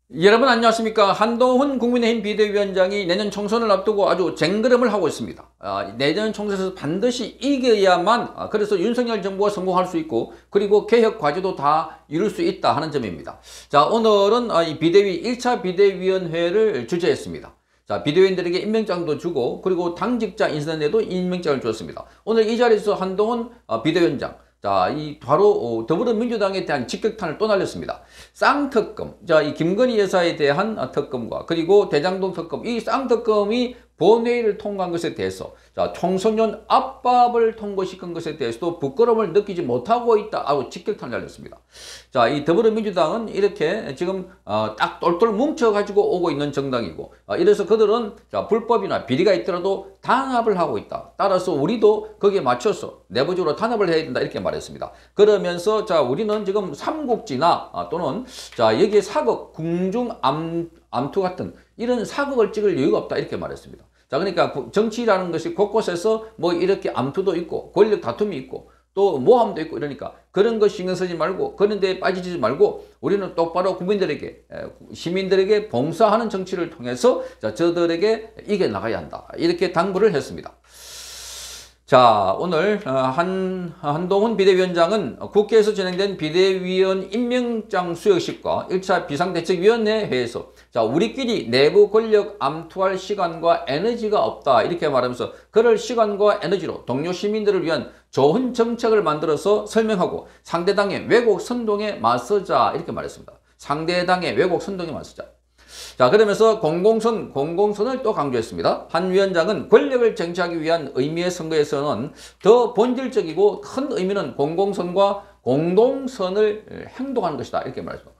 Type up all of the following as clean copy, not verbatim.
여러분 안녕하십니까. 한동훈 국민의힘 비대위원장이 내년 총선을 앞두고 아주 쟁그름을 하고 있습니다. 내년 총선에서 반드시 이겨야만 그래서 윤석열 정부가 성공할 수 있고 그리고 개혁 과제도 다 이룰 수 있다 하는 점입니다. 자, 오늘은 이 비대위 1차 비대위원회를 주재했습니다. 자, 비대위원들에게 임명장도 주고 그리고 당직자 인선에도 임명장을 주었습니다. 오늘 이 자리에서 한동훈 비대위원장, 자, 이 바로 더불어민주당에 대한 직격탄을 또 날렸습니다. 쌍특검, 자, 이 김건희 여사에 대한 특검과 그리고 대장동 특검, 이 쌍특검이 본회의를 통과한 것에 대해서, 자, 청소년 압박을 통과시킨 것에 대해서도 부끄러움을 느끼지 못하고 있다 하고 직격탄을 날렸습니다. 자, 이 더불어민주당은 이렇게 지금 딱 똘똘 뭉쳐가지고 오고 있는 정당이고, 이래서 그들은 자, 불법이나 비리가 있더라도 단합을 하고 있다. 따라서 우리도 거기에 맞춰서 내부적으로 단합을 해야 된다 이렇게 말했습니다. 그러면서 자, 우리는 지금 삼국지나 또는 자, 여기에 사극, 궁중 암투 같은 이런 사극을 찍을 여유가 없다 이렇게 말했습니다. 자, 그러니까 정치라는 것이 곳곳에서 뭐 이렇게 암투도 있고 권력 다툼이 있고 또 모함도 있고 이러니까 그런 거 신경 쓰지 말고 그런 데에 빠지지 말고 우리는 똑바로 국민들에게 시민들에게 봉사하는 정치를 통해서 자, 저들에게 이겨나가야 한다 이렇게 당부를 했습니다. 자, 오늘 한동훈 비대위원장은 국회에서 진행된 비대위원 임명장 수여식과 1차 비상대책위원회 회에서 자, 우리끼리 내부 권력 암투할 시간과 에너지가 없다 이렇게 말하면서 그럴 시간과 에너지로 동료 시민들을 위한 좋은 정책을 만들어서 설명하고 상대당의 왜곡 선동에 맞서자 이렇게 말했습니다. 상대당의 왜곡 선동에 맞서자. 자, 그러면서 공공선을 또 강조했습니다. 한 위원장은 권력을 쟁취하기 위한 의미의 선거에서는 더 본질적이고 큰 의미는 공공선과 공동선을 행동하는 것이다. 이렇게 말했습니다.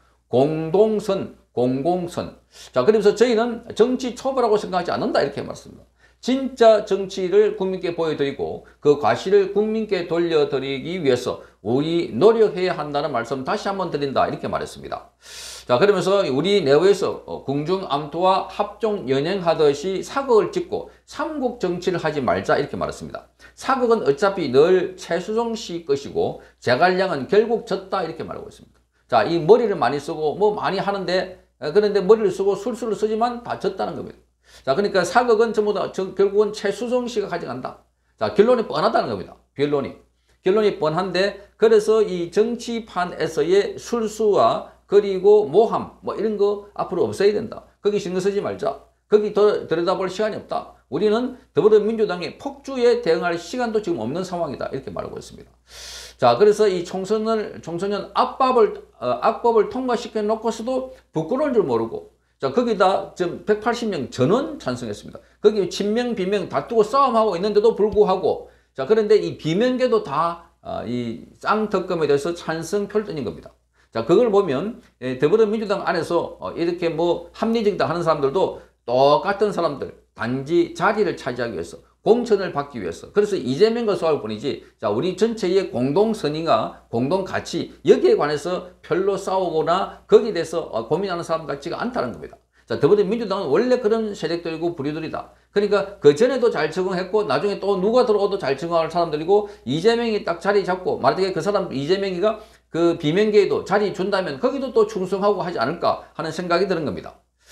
공공선. 자, 그러면서 저희는 정치 초보라고 생각하지 않는다. 이렇게 말했습니다. 진짜 정치를 국민께 보여드리고 그 과실을 국민께 돌려드리기 위해서 우리 노력해야 한다는 말씀 다시 한번 드린다 이렇게 말했습니다. 자, 그러면서 우리 내부에서 궁중암투와 합종 연행하듯이 사극을 찍고 삼국 정치를 하지 말자 이렇게 말했습니다. 사극은 어차피 늘 최수종 씨 것이고 제갈량은 결국 졌다 이렇게 말하고 있습니다. 자, 이 머리를 많이 쓰고 뭐 많이 하는데 그런데 머리를 쓰고 술수를 쓰지만 다 졌다는 겁니다. 자, 그러니까 사극은 전부 다 결국은 최수종 씨가 가져간다. 자, 결론이 뻔하다는 겁니다. 결론이 뻔한데 그래서 이 정치판에서의 술수와 그리고 모함 뭐 이런 거 앞으로 없어야 된다. 거기 신경 쓰지 말자. 거기 더 들여다볼 시간이 없다. 우리는 더불어민주당의 폭주에 대응할 시간도 지금 없는 상황이다. 이렇게 말하고 있습니다. 자, 그래서 이 청소년 악법을 통과시켜 놓고서도 부끄러운 줄 모르고 자, 거기다 지금 180명 전원 찬성했습니다. 거기 친명, 비명 다투고 싸움하고 있는데도 불구하고 자, 그런데 이 비명계도 다 이 쌍특검에 대해서 찬성표를 던진 겁니다. 자, 그걸 보면 더불어민주당 안에서 이렇게 뭐 합리적이다 하는 사람들도 똑같은 사람들 단지 자리를 차지하기 위해서 공천을 받기 위해서 그래서 이재명과 싸울 뿐이지 자, 우리 전체의 공동선의가 공동가치 여기에 관해서 별로 싸우거나 거기에 대해서 고민하는 사람 같지가 않다는 겁니다. 자, 더불어민주당은 원래 그런 세력들이고 부류들이다. 그러니까 그 전에도 잘 적응했고 나중에 또 누가 들어오도 잘 적응할 사람들이고 이재명이 딱 자리 잡고 말하자면 그 사람 이재명이가 그 비명계에도 자리 준다면 거기도 또 충성하고 하지 않을까 하는 생각이 드는 겁니다.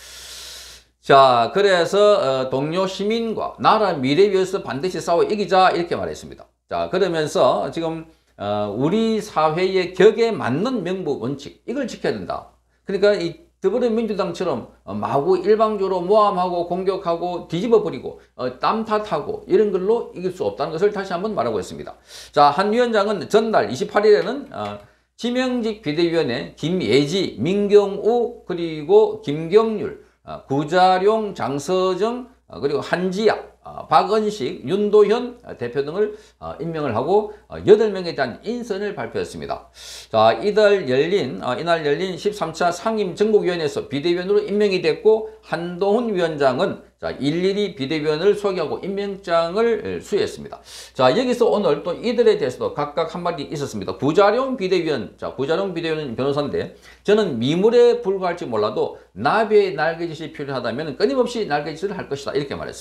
자, 그래서 동료 시민과 나라 미래 위해서 반드시 싸워 이기자 이렇게 말했습니다. 자, 그러면서 지금 우리 사회의 격에 맞는 명부 원칙 이걸 지켜야 된다. 그러니까 이 더불어민주당처럼 마구 일방적으로 모함하고 공격하고 뒤집어버리고 땀 탓하고 이런 걸로 이길 수 없다는 것을 다시 한번 말하고 있습니다. 자, 한 위원장은 전날 28일에는 지명직 비대위원회 김예지, 민경우 그리고 김경률, 구자룡, 장서정 그리고 한지아, 박은식, 윤도현 대표 등을 임명을 하고 8명에 대한 인선을 발표했습니다. 자, 이날 열린 13차 상임정국위원회에서 비대위원으로 임명이 됐고 한동훈 위원장은 자, 일일이 비대위원을 소개하고 임명장을 수여했습니다. 자, 여기서 오늘 또 이들에 대해서도 각각 한마디 있었습니다. 구자룡 비대위원, 자, 구자룡 비대위원 변호사인데 저는 미물에 불과할지 몰라도 나비의 날개짓이 필요하다면 끊임없이 날개짓을 할 것이다. 이렇게 말했습니다.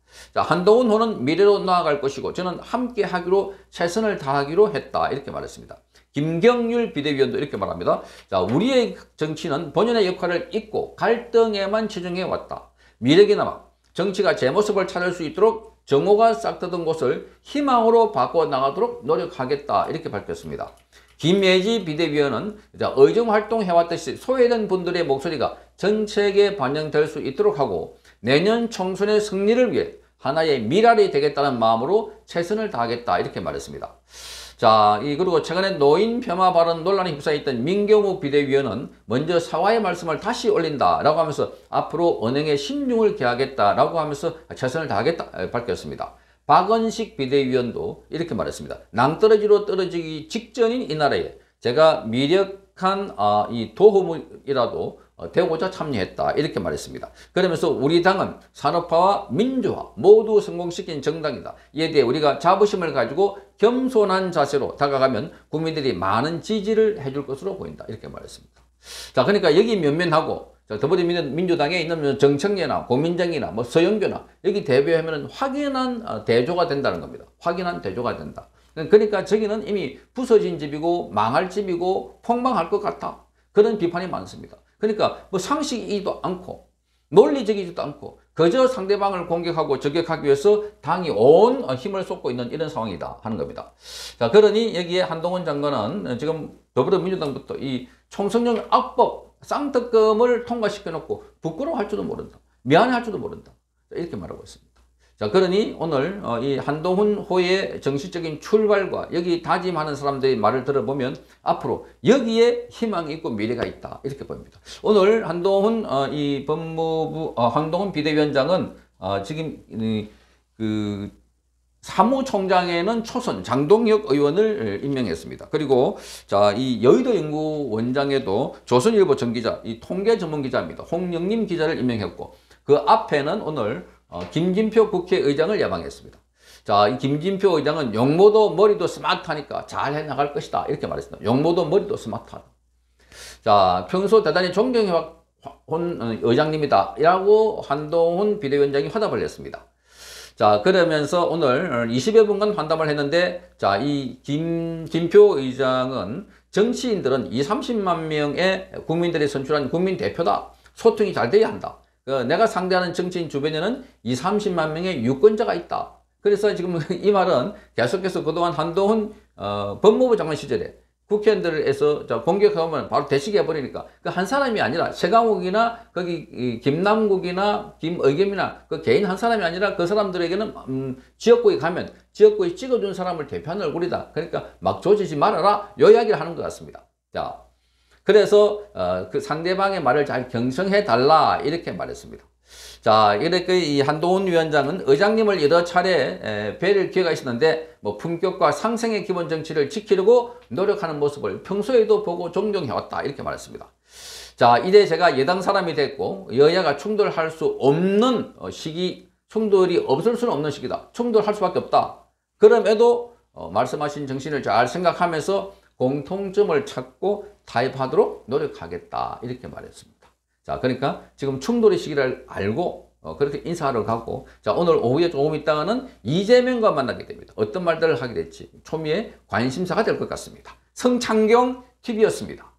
자, 한동훈 후는 미래로 나아갈 것이고 저는 함께 하기로 최선을 다하기로 했다. 이렇게 말했습니다. 김경률 비대위원도 이렇게 말합니다. 자, 우리의 정치는 본연의 역할을 잊고 갈등에만 치중해 왔다. 미래기나마 정치가 제 모습을 찾을 수 있도록 정오가 싹트던 곳을 희망으로 바꿔나가도록 노력하겠다. 이렇게 밝혔습니다. 김예지 비대위원은 의정활동해왔듯이 소외된 분들의 목소리가 정책에 반영될 수 있도록 하고 내년 총선의 승리를 위해 하나의 미랄이 되겠다는 마음으로 최선을 다하겠다. 이렇게 말했습니다. 자, 그리고 최근에 노인 폄하 발언 논란에 휩싸였던 민경우 비대위원은 먼저 사과의 말씀을 다시 올린다라고 하면서 앞으로 언행에 신중을 기하겠다라고 하면서 최선을 다하겠다 밝혔습니다. 박은식 비대위원도 이렇게 말했습니다. 낭떠러지로 떨어지기 직전인 이 나라에 제가 미력한 이 도움이라도 되고자 참여했다. 이렇게 말했습니다. 그러면서 우리 당은 산업화와 민주화 모두 성공시킨 정당이다. 이에 대해 우리가 자부심을 가지고 겸손한 자세로 다가가면 국민들이 많은 지지를 해줄 것으로 보인다. 이렇게 말했습니다. 자, 그러니까 여기 면면하고 더불어민주당에 있는 정청래나 고민정이나 서영교나 여기 대비하면 확연한 대조가 된다는 겁니다. 확연한 대조가 된다. 그러니까 저기는 이미 부서진 집이고 망할 집이고 폭망할 것 같아. 그런 비판이 많습니다. 그러니까 상식이지도 않고 논리적이지도 않고 그저 상대방을 공격하고 저격하기 위해서 당이 온 힘을 쏟고 있는 이런 상황이다 하는 겁니다. 자, 그러니 여기에 한동훈 장관은 지금 더불어민주당부터 이 총선용 악법 쌍특검을 통과시켜 놓고 부끄러워할지도 모른다. 미안해할지도 모른다. 이렇게 말하고 있습니다. 자, 그러니 오늘 이 한동훈 후의 정치적인 출발과 여기 다짐하는 사람들의 말을 들어보면 앞으로 여기에 희망이 있고 미래가 있다. 이렇게 보입니다. 오늘 한동훈 이 법무부 한동훈 비대위원장은 지금 그 사무총장에는 초선 장동혁 의원을 임명했습니다. 그리고 자, 이 여의도 연구원장에도 조선일보 전기자, 이 통계 전문 기자입니다. 홍영림 기자를 임명했고 그 앞에는 오늘 김진표 국회의장을 예방했습니다. 자, 이 김진표 의장은 용모도 머리도 스마트하니까 잘 해나갈 것이다. 이렇게 말했습니다. 용모도 머리도 스마트하다. 자, 평소 대단히 존경해온 의장님이다. 라고 한동훈 비대위원장이 화답을 했습니다. 자, 그러면서 오늘 20여 분간 환담을 했는데, 자, 이 김진표 의장은 정치인들은 30만 명의 국민들이 선출한 국민 대표다. 소통이 잘 돼야 한다. 내가 상대하는 정치인 주변에는 30만 명의 유권자가 있다. 그래서 지금 이 말은 계속해서 그동안 한동훈 법무부 장관 시절에 국회의원들에서 공격하면 바로 대식해버리니까 그 한 사람이 아니라 최강욱이나 거기 김남국이나 김의겸이나 그 개인 한 사람이 아니라 그 사람들에게는 지역구에 가면 지역구에 찍어준 사람을 대표하는 얼굴이다. 그러니까 막 조지지 말아라. 요 이야기를 하는 것 같습니다. 자, 그래서 그 상대방의 말을 잘 경청해 달라 이렇게 말했습니다. 자, 이렇게 이 한동훈 위원장은 의장님을 여러 차례 뵐 기회가 있었는데 품격과 상생의 기본 정치를 지키려고 노력하는 모습을 평소에도 보고 존경해왔다 이렇게 말했습니다. 자, 이제 제가 여당 사람이 됐고 여야가 충돌할 수 없는 시기, 충돌이 없을 수는 없는 시기다. 충돌할 수밖에 없다. 그럼에도 말씀하신 정신을 잘 생각하면서 공통점을 찾고 타협하도록 노력하겠다 이렇게 말했습니다. 자, 그러니까 지금 충돌의 시기를 알고 그렇게 인사하러 가고, 자, 오늘 오후에 조금 있다가는 이재명과 만나게 됩니다. 어떤 말들을 하게 될지 초미의 관심사가 될 것 같습니다. 성창경 TV였습니다.